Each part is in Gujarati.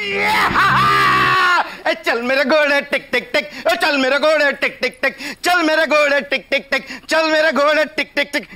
चल मेरे घोड़े टिक टिक टिक, चल मेरे घोड़े टिक टिक टिक, चल मेरे घोड़े टिक टिक टिक, चल मेरे घोड़े टिक टिक टिक।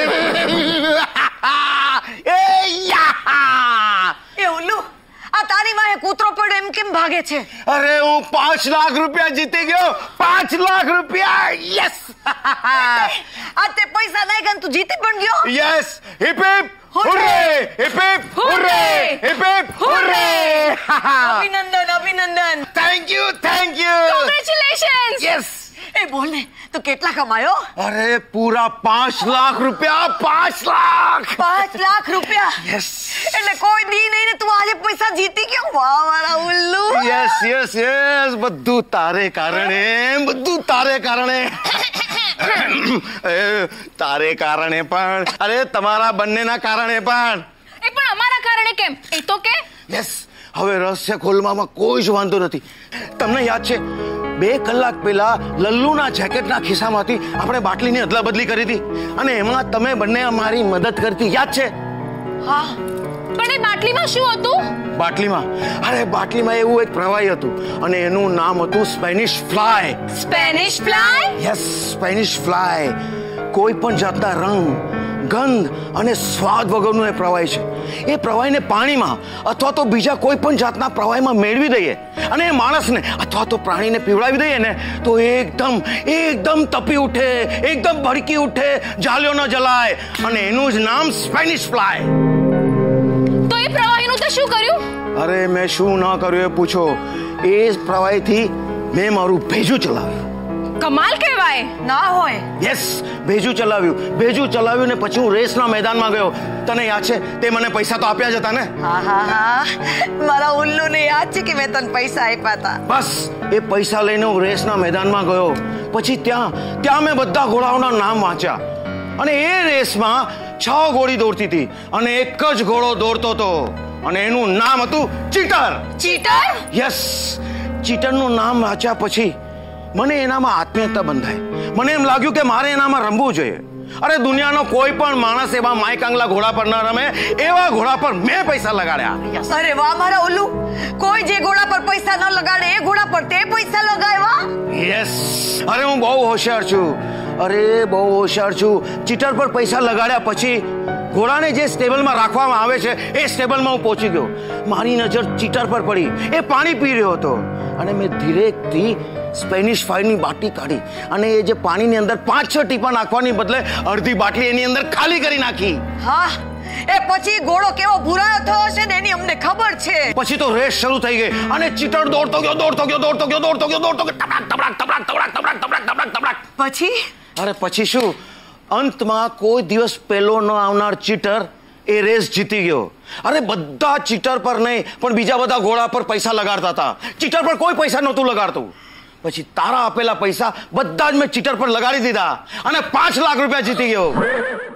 એ ઉલ્લુ, આ તારી વાહે કૂતરો પડ્યો એમ કેમ ભાગે છે? અરે હું 5 લાખ રૂપિયા જીતી ગયો, 5 લાખ રૂપિયા, યસ! આ તે પૈસા નાખ્યા તું જીતી પણ ગયો? Yes! Hip hip hurray! Hip hip hurray! Hip hip hurray! અભિનંદન અભિનંદન! Thank you, thank you! Congratulations! Yes! એ બોલ ને, તો કેટલા કમાયો? અરે પૂરા 5 લાખ રૂપિયા, 5 લાખ! 5 લાખ રૂપિયા? યસ! એટલે કોઈ દી નહીં ને તું આજે પૈસા જીતી ગયો? વાહ મારા ઉલ્લુ! યસ યસ યસ, બધું તારે કારણે, બધું તારે કારણે. તારે કારણે પણ, અરે તમારા બંનેના કારણે પણ. એ પણ અમારા કારણે કેમ? એ તો કે. યસ, હવે રહસ્ય ખોલવામાં કોઈ જ વાંધો નથી. તમને યાદ છે 2 કલાક પહેલા લલ્લુના જેકેટના ખિસ્સામાંથી આપણે બાટલીની અદલા બદલી કરી હતી અને એમાં તમે બંને અમારી મદદ કરતી, યાદ છે? હા, પણ એ બાટલીમાં શું હતું? બાટલીમાં, અરે બાટલીમાં એવું એક પ્રવાહી હતું અને એનું નામ હતું Spanish fly. Spanish fly? Yes, Spanish fly. કોઈ પણ જાતના રંગ, ગંધ અને સ્વાદ વગરનું એ પ્રવાહી છે. એ પ્રવાહીને પાણીમાં અથવા તો બીજા કોઈ પણ જાતના પ્રવાહીમાં મેળવી દઈએ અને એ માણસને અથવા તો પ્રાણીને પીવડાવી દઈએ ને તો એકદમ તપી ઉઠે, એકદમ ભડકી ઉઠે, જાલ્યો ન જલાય અને એનું જ નામ સ્પેનિશ ફ્લાય. તો એ પ્રવાહીનું તે શું કર્યું? અરે મેં શું ના કર્યું એ પૂછો. એ પ્રવાહીથી મેં મારું ભેજું ચલાવ્યું. કમાલ કહેવાય. ના હોય. યસ, ભેજું ચલાવ્યું ને પછી હું રેસના મેદાનમાં ગયો. તને યાદ છે તે મને પૈસા તો આપ્યા જ હતા ને? હા, મારા ઉલ્લુને યાદ છે કે મેં તને પૈસા આપ્યા હતા. બસ એ પૈસા લઈને હું રેસના મેદાનમાં ગયો. પછી ત્યાં મેં બધા ઘોડાઓના નામ વાંચ્યા અને એ રેસમાં 6 ઘોડી દોડતી હતી અને એક જ ઘોડો દોડતો હતો અને એનું નામ હતું ચીટર. ચીટર? યસ, ચીટરનું નામ વાંચ્યા પછી મને એનામાં આત્મીયતા બંધાય. મને એમ લાગ્યું કે મારે એનામાં રમવું જોઈએ. અરે દુનિયાનો કોઈ પણ માણસ એવા માયકાંગલા ઘોડા પર ન રમે, એવા ઘોડા પર મેં પૈસા લગાડ્યા. અરે વાહ મારા ઉલ્લુ, કોઈ જે ઘોડા પર પૈસા ન લગાડે એ ઘોડા પર તે પૈસા લગાવ્યા. યસ, અરે હું બહુ હોશિયાર છું. ચીટર પર પૈસા લગાડ્યા પછી ઘોડાને જે સ્ટેબલમાં રાખવામાં આવે છે એ સ્ટેબલમાં હું પહોંચી ગયો. મારી નજર ચીટર પર પડી. એ પાણી પી રહ્યો હતો અને મેં ધીરેથી સ્પેનિશ ફ્લાયની બાટલી કાઢી અને એ જે પાણીની અંદર 5-6 ટીપા નાખવાની બદલે અડધી બાટલી એની અંદર ખાલી કરી નાખી. હા, એ પછી ઘોડો કેવો ભૂરાયો થયો હશે ને એની અમને ખબર છે. પછી તો રેસ શરૂ થઈ ગઈ અને ચીટર દોડતો ગયો. પછી? અરે પછી શું, અંતમાં કોઈ દિવસ પહેલો ન આવનાર ચીટર એ રેસ જીતી ગયો. અરે બધા ચીટર પર નહીં પણ બીજા બધા ઘોડા પર પૈસા લગાડતા હતા. ચીટર પર કોઈ પૈસા નહોતું લગાડતું. પછી તારા આપેલા પૈસા બધા જ મેં ચીટર પર લગાડી દીધા અને 5 લાખ રૂપિયા જીતી ગયો.